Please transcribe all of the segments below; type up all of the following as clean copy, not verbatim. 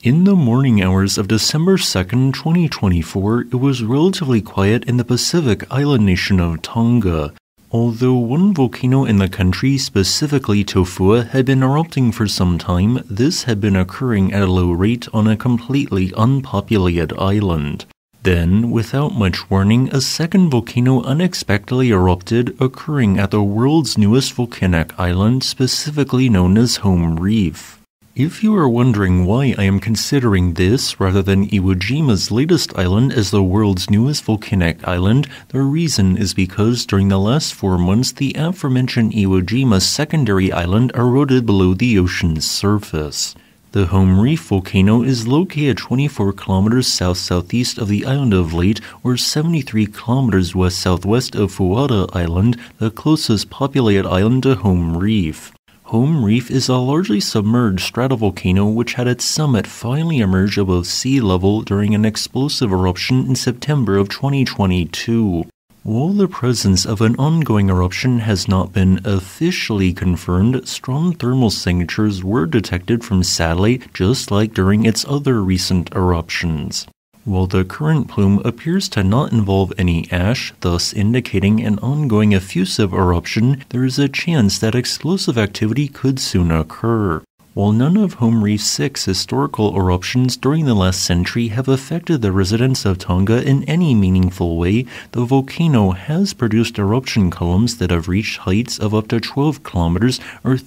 In the morning hours of December 2nd, 2024, it was relatively quiet in the Pacific island nation of Tonga. Although one volcano in the country, specifically Tofua, had been erupting for some time, this had been occurring at a low rate on a completely unpopulated island. Then, without much warning, a second volcano unexpectedly erupted, occurring at the world's newest volcanic island, specifically known as Home Reef. If you are wondering why I am considering this rather than Iwo Jima's latest island as the world's newest volcanic island, the reason is because during the last 4 months the aforementioned Iwo Jima secondary island eroded below the ocean's surface. The Home Reef volcano is located 24 kilometers south-southeast of the island of Leyte, or 73 kilometers west-southwest of Fuada Island, the closest populated island to Home Reef. Home Reef is a largely submerged stratovolcano which had its summit finally emerge above sea level during an explosive eruption in September of 2022. While the presence of an ongoing eruption has not been officially confirmed, strong thermal signatures were detected from satellite just like during its other recent eruptions. While the current plume appears to not involve any ash, thus indicating an ongoing effusive eruption, there is a chance that explosive activity could soon occur. While none of Home Reef's 6 historical eruptions during the last century have affected the residents of Tonga in any meaningful way, the volcano has produced eruption columns that have reached heights of up to 12 kilometers or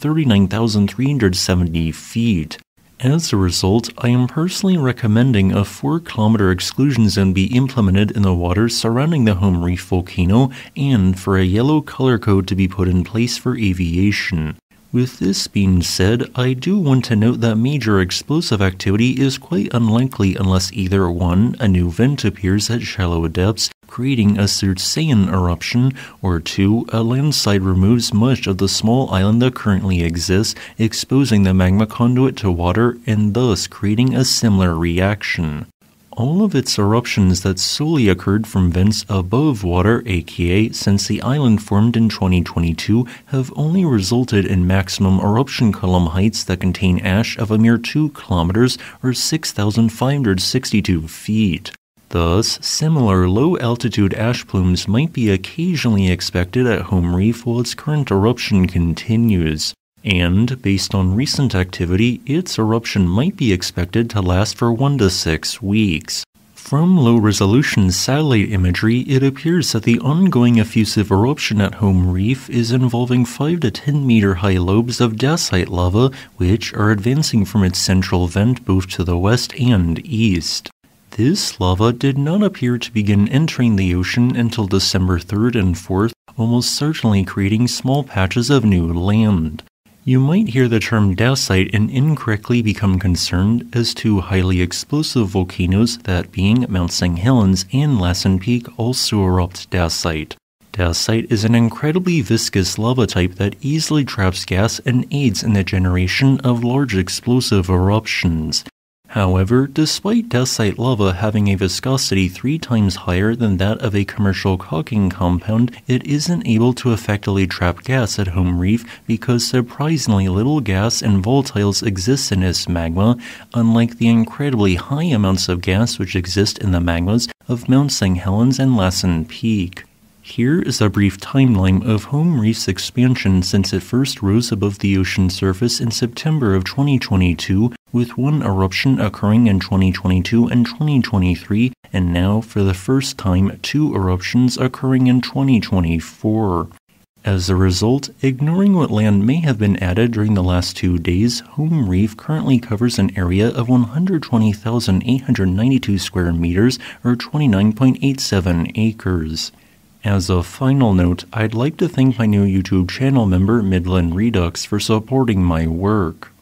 39,370 feet. As a result, I am personally recommending a 4-kilometer exclusion zone be implemented in the waters surrounding the Home Reef volcano and for a yellow color code to be put in place for aviation. With this being said, I do want to note that major explosive activity is quite unlikely unless either 1. A new vent appears at shallow depths, creating a Circean eruption, or 2. A landslide removes much of the small island that currently exists, exposing the magma conduit to water and thus creating a similar reaction. All of its eruptions that solely occurred from vents above water, aka since the island formed in 2022, have only resulted in maximum eruption column heights that contain ash of a mere 2 kilometers or 6,562 feet. Thus, similar low-altitude ash plumes might be occasionally expected at Home Reef while its current eruption continues. And, based on recent activity, its eruption might be expected to last for 1 to 6 weeks. From low-resolution satellite imagery, it appears that the ongoing effusive eruption at Home Reef is involving 5 to 10 meter high lobes of dacite lava, which are advancing from its central vent both to the west and east. This lava did not appear to begin entering the ocean until December 3rd and 4th, almost certainly creating small patches of new land. You might hear the term dacite and incorrectly become concerned as two highly explosive volcanoes, that being Mount St. Helens and Lassen Peak, also erupt dacite. Dacite is an incredibly viscous lava type that easily traps gas and aids in the generation of large explosive eruptions. However, despite dacite lava having a viscosity 3 times higher than that of a commercial caulking compound, it isn't able to effectively trap gas at Home Reef because surprisingly little gas and volatiles exist in its magma, unlike the incredibly high amounts of gas which exist in the magmas of Mount St. Helens and Lassen Peak. Here is a brief timeline of Home Reef's expansion since it first rose above the ocean surface in September of 2022, with one eruption occurring in 2022 and 2023, and now, for the first time, 2 eruptions occurring in 2024. As a result, ignoring what land may have been added during the last 2 days, Home Reef currently covers an area of 120,892 square meters, or 29.87 acres. As a final note, I'd like to thank my new YouTube channel member Midland Redux for supporting my work.